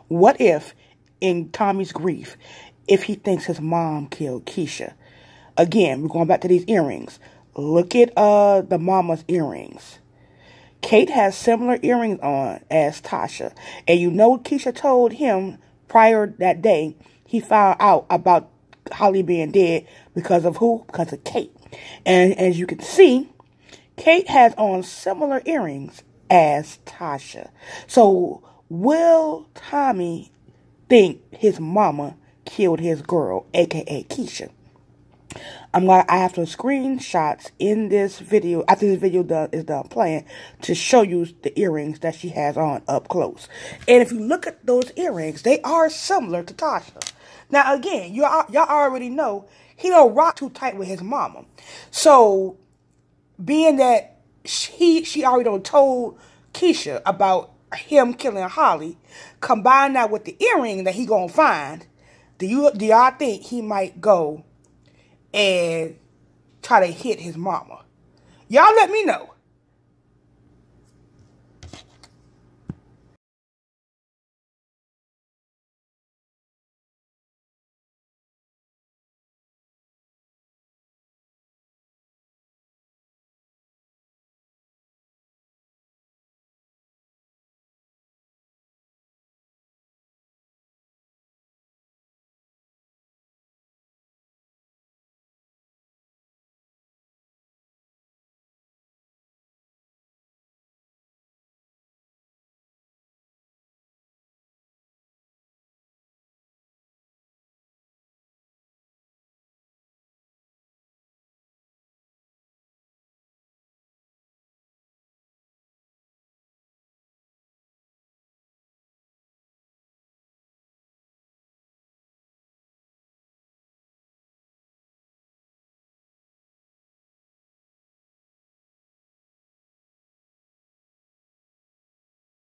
What if, in Tommy's grief, if he thinks his mom killed Keisha? Again, we're going back to these earrings. Look at the mama's earrings. Kate has similar earrings on as Tasha. And you know Keisha told him prior that day he found out about Holly being dead because of who? Because of Kate. And as you can see, Kate has on similar earrings as Tasha. So will Tommy think his mama killed his girl, aka Keisha? I have some screenshots in this video, after this video is done playing, to show you the earrings that she has on up close. And if you look at those earrings, they are similar to Tasha. Now again, y'all already know he don't rock too tight with his mama. So being that she already done told Keisha about him killing Holly, combine that with the earring that he gonna find, do y'all think he might go and try to hit his mama? Y'all let me know.